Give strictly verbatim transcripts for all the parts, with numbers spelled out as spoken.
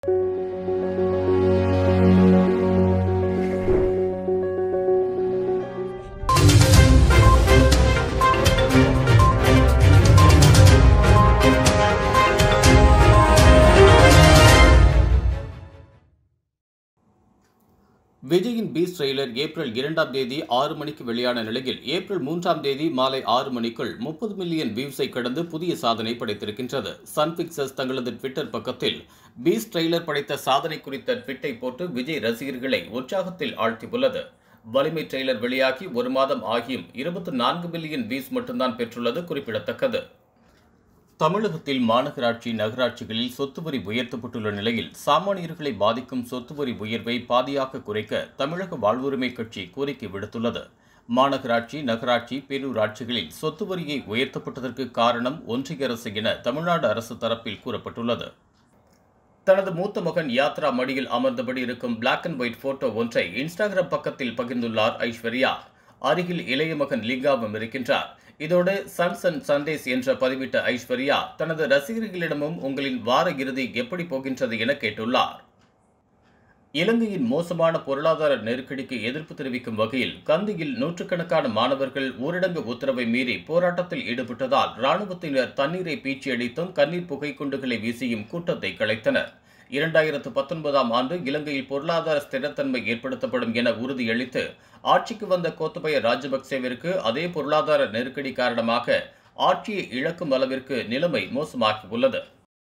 விஜயின் Beast trailer April இரண்டாம் தேதி ஆறு மணிக்கு வெளியான நிலையில் ஏப்ரல் மூன்றாம் தேதி மாலை ஆறு மணிக்குள் முப்பது மில்லியன் வியூஸை கடந்து புதிய சாதனை படைத்திருக்கின்றது. சன் பிக்சர்ஸ் தங்களது ட்விட்டர் பக்கத்தில் பீஸ்ட் ட்ரெய்லர் படைத்த சாதனை குறித்த ட்விட்டை போட்டு விஜய் ரசிகர்களை உற்சாகத்தில் ஆழ்த்தியுள்ளது. வலிமை ட்ரெய்லர் வெளியாகி ஒரு மாதம் ஆகியும் இருபத்தி நான்கு மில்லியன் வியூஸ் மட்டும்தான் பெற்றுள்ளது குறிப்பிடத்தக்கது. தமிழகத்தில் மாநகராட்சி நகராட்சிகளில் சொத்து வரி உயர்த்தப்பட்டுள்ள நிலையில் சாமானியர்களை பாதிக்கும் சொத்து வரி உயர்வை பாதியாக குறைக்க தமிழக வாழ்வுரிமை கட்சி கோரிக்கை விடுத்துள்ளது. மாநகராட்சி நகராட்சி பேரூராட்சிகளில் சொத்து வரியை உயர்த்தப்பட்டதற்கு காரணம் ஒன்றிய அரசு என தமிழ்நாடு அரசு தரப்பில் கூறப்பட்டுள்ளது. தனது மூத்த மகன் யாத்ரா மடியில் அமர்ந்தபடி இருக்கும் பிளாக் அண்ட் ஒயிட் போட்டோ ஒன்றை இன்ஸ்டாகிராம் பக்கத்தில் பகிர்ந்துள்ளார் ஐஸ்வர்யா. அருகில் இளைய மகன் லிங்காவும் இருக்கின்றார். இதோடு சன்ஸ் அண்ட் சண்டேஸ் என்ற பதிவிட்ட ஐஸ்வர்யா தனது ரசிகர்களிடமும் உங்களின் வார இறுதி எப்படி போகின்றது என கேட்டுள்ளார். இலங்கையின் மோசமான பொருளாதார நெருக்கடிக்கு எதிர்ப்பு தெரிவிக்கும் வகையில் கந்தியில் நூற்றுக்கணக்கான மாணவர்கள் ஊரடங்கு உத்தரவை மீறி போராட்டத்தில் ஈடுபட்டதால் ராணுவத்தினர் தண்ணீரை பீச்சியடித்தும் கண்ணீர் புகை குண்டுகளை வீசியும் கூட்டத்தை கலைத்தனர். இரண்டாயிரத்து பத்தொன்பதாம் ஆண்டு இலங்கையில் பொருளாதார ஸ்திரத்தன்மை ஏற்படுத்தப்படும் என உறுதியளித்து ஆட்சிக்கு வந்த கோத்தபய ராஜபக்சேவிற்கு அதே பொருளாதார நெருக்கடி காரணமாக ஆட்சியை இழக்கும் அளவிற்கு நிலைமை மோசமாகியுள்ளது.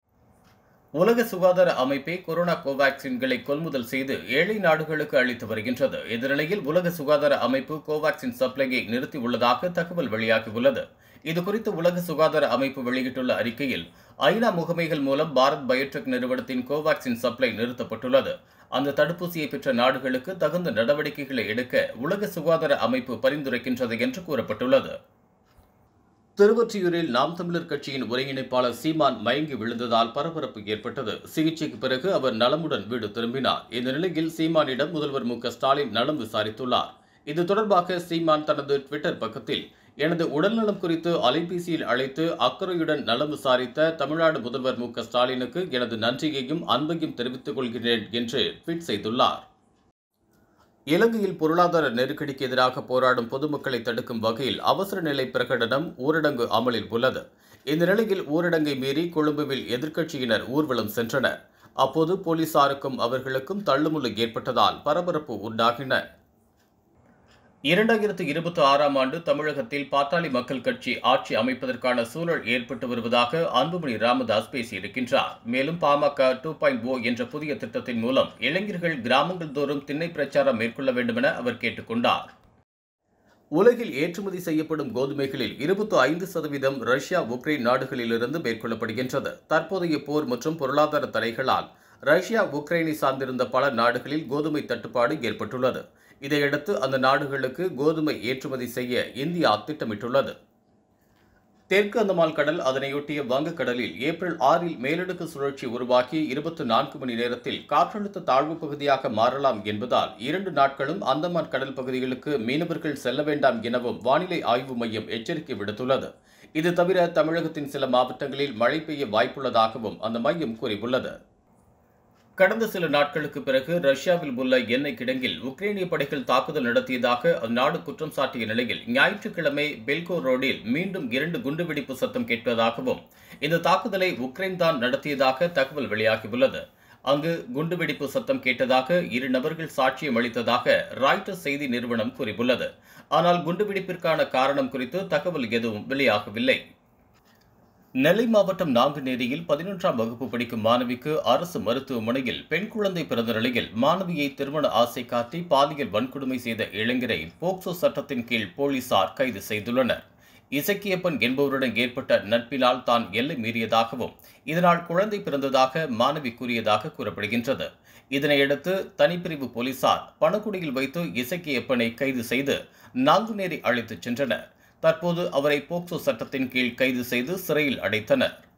உலக சுகாதார அமைப்பே கொரோனா கோவாக்சின்களை கொள்முதல் செய்து ஏழை நாடுகளுக்கு அளித்து வருகின்றது. இந்த நிலையில் உலக சுகாதார அமைப்பு கோவாக்சின் சப்ளையை நிறுத்தியுள்ளதாக தகவல் வெளியாகியுள்ளது. இதுகுறித்து உலக சுகாதார அமைப்பு வெளியிட்டுள்ள அறிக்கையில் ஐநா முகமைகள் மூலம் பாரத் பயோடெக் நிறுவனத்தின் கோவாக்சின் சப்ளை நிறுத்தப்பட்டுள்ளது. அந்த தடுப்பூசியை பெற்ற நாடுகளுக்கு தகுந்த நடவடிக்கைகளை எடுக்க உலக சுகாதார அமைப்பு பரிந்துரைக்கின்றது என்று கூறப்பட்டுள்ளது. திருவொற்றியூரில் நாம் தமிழர் கட்சியின் ஒருங்கிணைப்பாளர் சீமான் மயங்கி விழுந்ததால் பரபரப்பு ஏற்பட்டது. சிகிச்சைக்கு பிறகு அவர் நலமுடன் வீடு திரும்பினார். இந்த நிலையில் சீமானிடம் முதல்வர் மு க ஸ்டாலின் நலம் விசாரித்துள்ளார். இது தொடர்பாக சீமான் தனது ட்விட்டர் பக்கத்தில் எனது உடல்நலம் குறித்து அலைபேசியில் அழைத்து அக்கறையுடன் நலம் விசாரித்த தமிழ்நாடு முதல்வர் மு க ஸ்டாலினுக்கு எனது நன்றியையும் அன்பையும் தெரிவித்துக் கொள்கிறேன் என்று ட்வீட் செய்துள்ளார். இலங்கையில் பொருளாதார நெருக்கடிக்கு எதிராக போராடும் பொதுமக்களை தடுக்கும் வகையில் அவசர நிலை பிரகடனம் ஊரடங்கு அமலில் உள்ளது. இந்த நிலையில் ஊரடங்கை மீறி கொழும்புவில் எதிர்க்கட்சியினர் ஊர்வலம் சென்றனர். அப்போது போலீசாருக்கும் அவர்களுக்கும் தள்ளுமுள்ளு ஏற்பட்டதால் பரபரப்பு உண்டாகின. இரண்டாயிரத்து இருபத்தி ஆறாம் ஆண்டு தமிழகத்தில் பாட்டாளி மக்கள் கட்சி ஆட்சி அமைப்பதற்கான சூழல் ஏற்பட்டு வருவதாக அன்புமணி ராமதாஸ் பேசியிருக்கின்றார். மேலும் பாமக டூ பாயிண்ட் ஓ என்ற புதிய திட்டத்தின் மூலம் இளைஞர்கள் கிராமங்கள் தோறும் திண்ணை பிரச்சாரம் மேற்கொள்ள வேண்டும் என அவர் கேட்டுக் கொண்டார். உலகில் ஏற்றுமதி செய்யப்படும் கோதுமைகளில் இருபத்தி ஐந்து சதவீதம் ரஷ்யா உக்ரைன் நாடுகளிலிருந்து மேற்கொள்ளப்படுகின்றது. தற்போதைய போர் மற்றும் பொருளாதார தடைகளால் ரஷ்யா உக்ரைனை சார்ந்திருந்த பல நாடுகளில் கோதுமை தட்டுப்பாடு ஏற்பட்டுள்ளது. இதையடுத்து அந்த நாடுகளுக்கு கோதுமை ஏற்றுமதி செய்ய இந்தியா திட்டமிட்டுள்ளது. தெற்கு அந்தமான் கடல் அதனையொட்டிய வங்கக்கடலில் ஏப்ரல் ஆறில் மேலடுக்கு சுழற்சி உருவாக்கி இருபத்தி நான்கு மணி நேரத்தில் காற்றழுத்த தாழ்வு பகுதியாக மாறலாம் என்பதால் இரண்டு நாட்களும் அந்தமான் கடல் பகுதிகளுக்கு மீனவர்கள் செல்ல வேண்டாம் எனவும் வானிலை ஆய்வு மையம் எச்சரிக்கை விடுத்துள்ளது. இது தவிர தமிழகத்தின் சில மாவட்டங்களில் மழை பெய்ய வாய்ப்புள்ளதாகவும் அந்த மையம் கூறியுள்ளது. கடந்த சில நாட்களுக்கு பிறகு ரஷ்யாவில் உள்ள எண்ணெய் கிடங்கில் உக்ரைனிய படைகள் தாக்குதல் நடத்தியதாக அந்நாடு குற்றம் சாட்டிய நிலையில் ஞாயிற்றுக்கிழமை பெல்கோ ரோடில் மீண்டும் இரண்டு குண்டுவெடிப்பு சத்தம் கேட்பதாகவும் இந்த தாக்குதலை உக்ரைன் தான் நடத்தியதாக தகவல் வெளியாகியுள்ளது. அங்கு குண்டுவெடிப்பு சத்தம் கேட்டதாக இரு நபர்கள் சாட்சியம் அளித்ததாக ராய்ட்டர்ஸ் செய்தி நிறுவனம் கூறியுள்ளது. ஆனால் குண்டுவெடிப்பிற்கான காரணம் குறித்து தகவல் எதுவும் வெளியாகவில்லை. நெல்லை மாவட்டம் நாங்குநேரியில் பதினொன்றாம் வகுப்பு படிக்கும் மாணவிக்கு அரசு மருத்துவமனையில் பெண் குழந்தை பிறந்த நிலையில் மாணவியை திருமண ஆசை காட்டி பாலியல் வன்கொடுமை செய்த இளைஞரை போக்சோ சட்டத்தின் கீழ் போலீசார் கைது செய்துள்ளனர். இசக்கியப்பன் என்பவருடன் ஏற்பட்ட நட்பினால் தான் எல்லை மீறியதாகவும் இதனால் குழந்தை பிறந்ததாக மாணவி கூறியதாக கூறப்படுகின்றது. இதனையடுத்து தனிப்பிரிவு போலீசார் பணக்குடியில் வைத்து இசக்கியப்பனை கைது செய்து நாங்குநேரி அழைத்துச் சென்றனர். தற்போது அவரை போக்சோ சட்டத்தின் கீழ் கைது செய்து சிறையில் அடைத்தனர்.